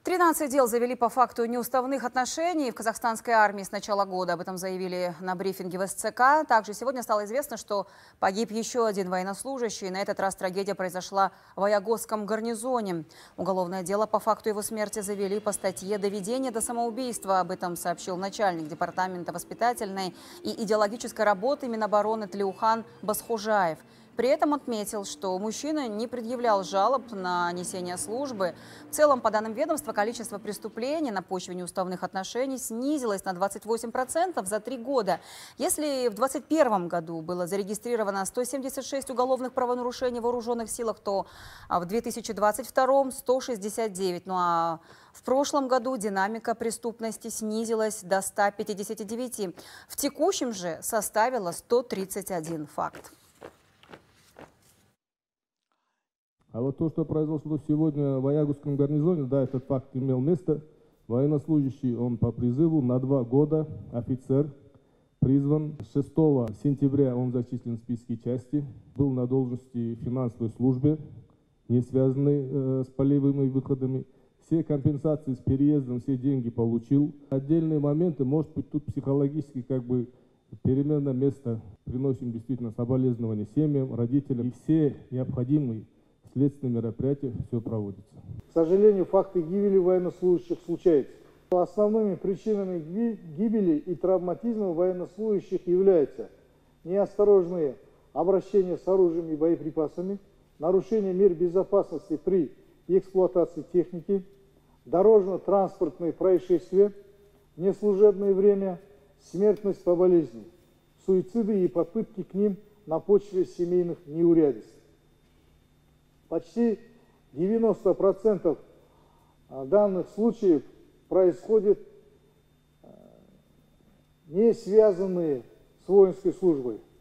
13 дел завели по факту неуставных отношений в казахстанской армии с начала года. Об этом заявили на брифинге в СЦК. Также сегодня стало известно, что погиб еще один военнослужащий. На этот раз трагедия произошла в Аягосском гарнизоне. Уголовное дело по факту его смерти завели по статье «Доведение до самоубийства». Об этом сообщил начальник департамента воспитательной и идеологической работы Минобороны Тлеухан Басхожаев. При этом отметил, что мужчина не предъявлял жалоб на несение службы. В целом, по данным ведомства, количество преступлений на почве неуставных отношений снизилось на 28% за 3 года. Если в 2021 году было зарегистрировано 176 уголовных правонарушений в вооруженных силах, то в 2022 – 169. Ну а в прошлом году динамика преступности снизилась до 159. В текущем же составила 131 факт. А вот то, что произошло сегодня в Аягосском гарнизоне, да, этот факт имел место. Военнослужащий, он по призыву на 2 года, офицер, призван. 6 сентября он зачислен в списке части, был на должности в финансовой службе, не связанной с полевыми выходами. Все компенсации с переездом, все деньги получил. Отдельные моменты, может быть, тут психологически переменное место. Приносим действительно соболезнования семьям, родителям. И все необходимые следственные мероприятия все проводятся. К сожалению, факты гибели военнослужащих случаются. Основными причинами гибели и травматизма военнослужащих являются неосторожные обращения с оружием и боеприпасами, нарушение мер безопасности при эксплуатации техники, дорожно-транспортные происшествия, неслужебное время, смертность по болезни, суициды и попытки к ним на почве семейных неурядиц. Почти 90% данных случаев происходят не связанные с воинской службой.